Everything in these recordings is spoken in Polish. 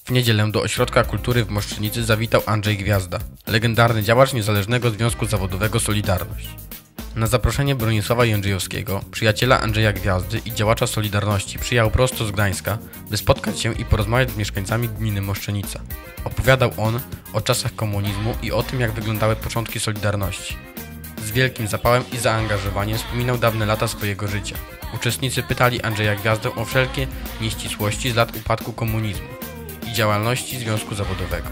W niedzielę do Ośrodka Kultury w Moszczenicy zawitał Andrzej Gwiazda, legendarny działacz Niezależnego Związku Zawodowego Solidarność. Na zaproszenie Bronisława Jędrzejowskiego, przyjaciela Andrzeja Gwiazdy i działacza Solidarności, przyjechał prosto z Gdańska, by spotkać się i porozmawiać z mieszkańcami gminy Moszczenica. Opowiadał on o czasach komunizmu i o tym, jak wyglądały początki Solidarności. Z wielkim zapałem i zaangażowaniem wspominał dawne lata swojego życia. Uczestnicy pytali Andrzeja Gwiazdę o wszelkie nieścisłości z lat upadku komunizmu i działalności Związku Zawodowego.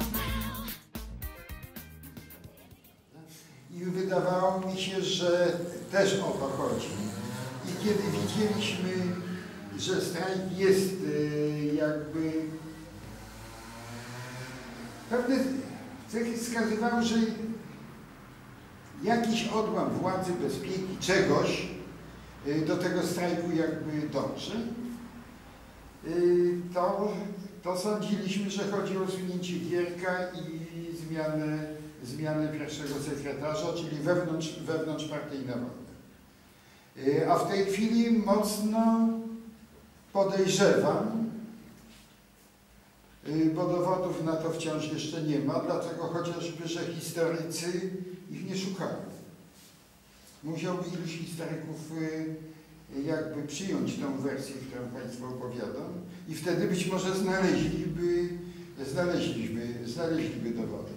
I wydawało mi się, że też o to chodzi. I kiedy widzieliśmy, że strajk jest jakby pewne cechy wskazywały, że jakiś odłam władzy, bezpieki, czegoś do tego strajku jakby dąży, to sądziliśmy, że chodzi o usunięcie Gierka i zmianę pierwszego sekretarza, czyli wewnątrzpartyjne wojny. A w tej chwili mocno podejrzewam, bo dowodów na to wciąż jeszcze nie ma, dlatego chociażby, że historycy ich nie szukają. Musiałby iluś historyków jakby przyjąć tą wersję, którą Państwu opowiadam, i wtedy być może znaleźliby dowody.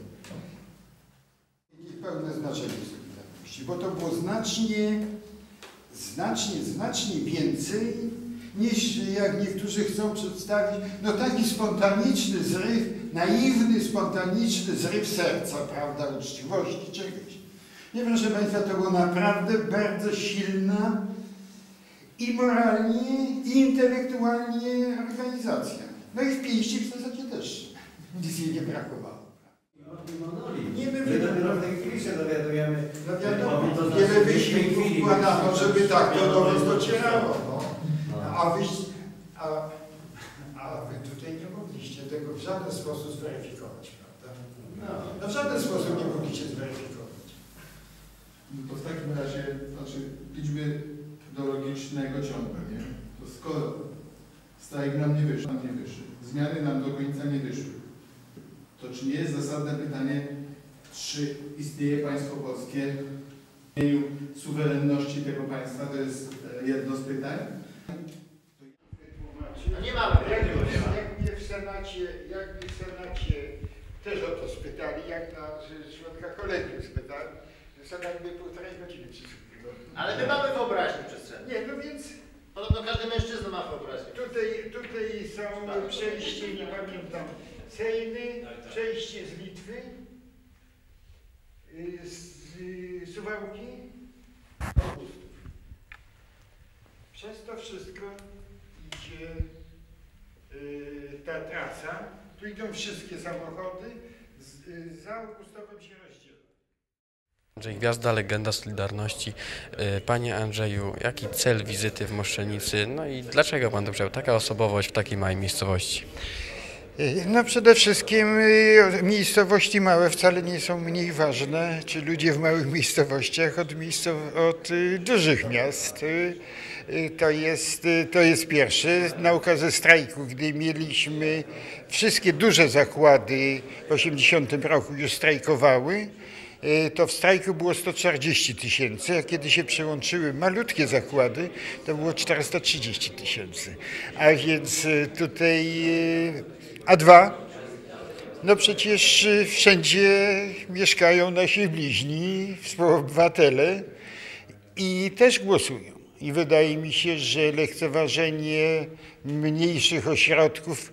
I pełne znaczenie Solidarności, bo to było znacznie więcej niż, jak niektórzy chcą przedstawić, no taki spontaniczny zryw, naiwny, spontaniczny zryw serca, prawda, uczciwości, czegoś. Nie, proszę Państwa, to była naprawdę bardzo silna i moralnie, i intelektualnie organizacja. No i w pięści w zasadzie też nic jej nie brakowało. Nie my dopiero w tej chwili się dowiadujemy. Wiele wysiłków wkładano, żeby tak to do nas docierało. No. A wy tutaj nie mogliście tego w żaden sposób zweryfikować, prawda? No w żaden sposób nie mogliście zweryfikować. No to w takim razie, liczby do logicznego ciągu, nie? To skoro strajk nam nie wyszedł, zmiany nam do końca nie wyszły, to czy nie jest zasadne pytanie, czy istnieje państwo polskie w imieniu suwerenności tego państwa? To jest jedno z pytań. No nie mamy. Jak mnie w Senacie też o to spytali, jak na członka kolegium spytali, Senat by 1,5 godziny przysłuchiwał. Ale my mamy wyobraźnię przestrzenną. Nie, no więc podobno każdy mężczyzna ma wyobraźnię. Tutaj są przejście, nie pamiętam, Sejny, przejście z Litwy, z Suwałki, Augustów. Przez to wszystko idzie ta trasa. Tu idą wszystkie samochody, za Augustowem się rozdziela. Andrzej Gwiazda, legenda Solidarności. Panie Andrzeju, jaki cel wizyty w Moszczenicy? No i dlaczego Pan tu przyjechał? Taka osobowość w takiej małej miejscowości. No przede wszystkim miejscowości małe wcale nie są mniej ważne, czy ludzie w małych miejscowościach od dużych miast. To jest pierwsze. Na okazję strajku, gdy mieliśmy wszystkie duże zakłady w 80 roku już strajkowały, to w strajku było 140 000, a kiedy się przyłączyły malutkie zakłady, to było 430 000. A więc tutaj, a dwa, no przecież wszędzie mieszkają nasi bliźni, współobywatele i też głosują. I wydaje mi się, że lekceważenie mniejszych ośrodków,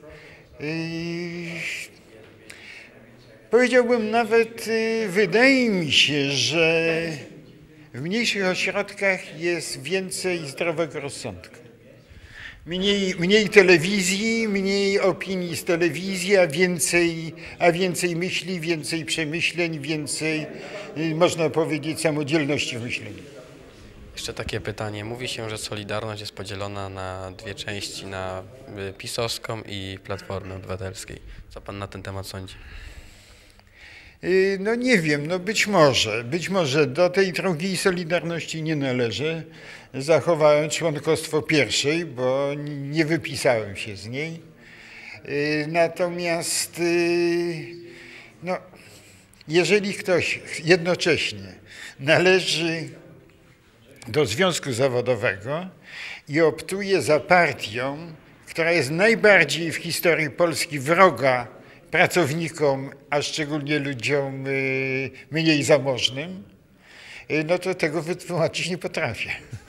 powiedziałbym nawet, wydaje mi się, że w mniejszych ośrodkach jest więcej zdrowego rozsądku. Mniej telewizji, mniej opinii z telewizji, a więcej myśli, więcej przemyśleń, więcej, można powiedzieć, samodzielności w myśleniu. Jeszcze takie pytanie. Mówi się, że Solidarność jest podzielona na dwie części, na pisowską i Platformę Obywatelskiej. Co Pan na ten temat sądzi? No nie wiem, no być może do tej drugiej Solidarności nie należę. Zachowałem członkostwo pierwszej, bo nie wypisałem się z niej. Natomiast no, jeżeli ktoś jednocześnie należy do związku zawodowego i optuje za partią, która jest najbardziej w historii Polski wroga pracownikom, a szczególnie ludziom mniej zamożnym, no to tego wytłumaczyć nie potrafię.